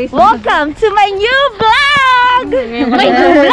Welcome to my new vlog! My new vlog!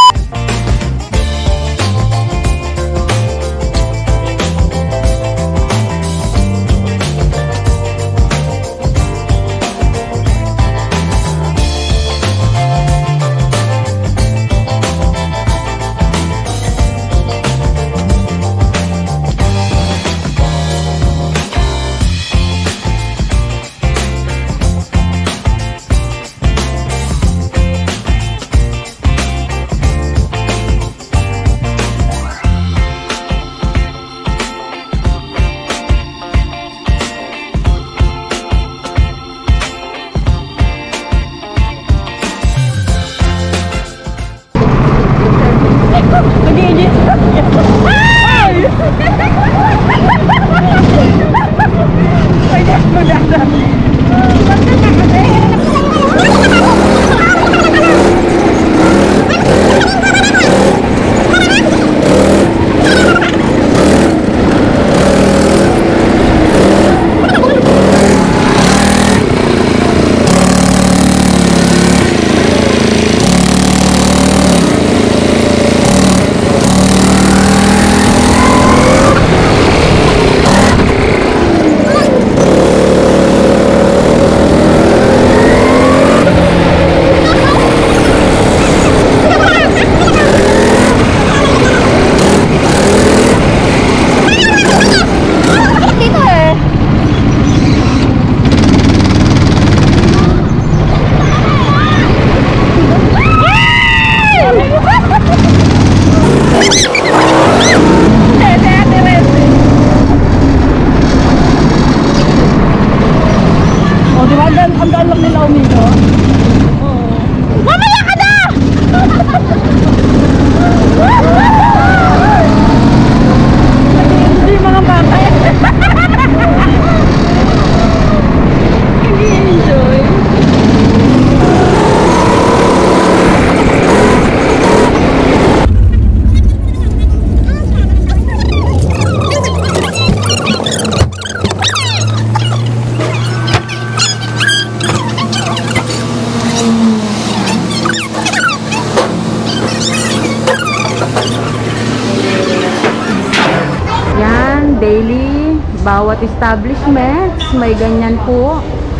Daily, bawat establishments may ganyan po.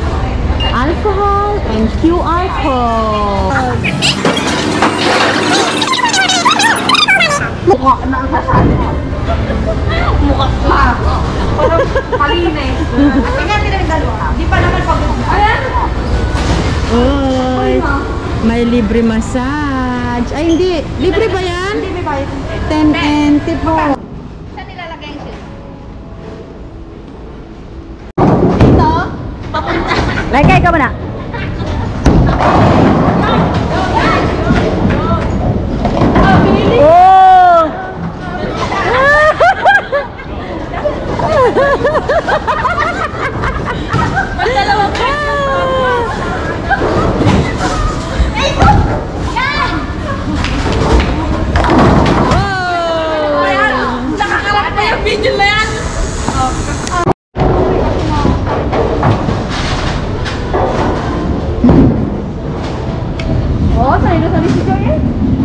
Alcohol and QR code. Mukha na ang kasali. Mukha pa. Parang malinis. Tingnan nila yung dalawa. Di pa naman pagod. Ayan! Uy, may libre massage. Ay, hindi. Libre ba yan? Hindi, may bayad. 10 NT po. Saan nilalagay yung shoes? Lagay ka muna. Oh! Magdalawa ka! Nakakarap na yung video na yan! Oh, sanay na sanay si Joy eh.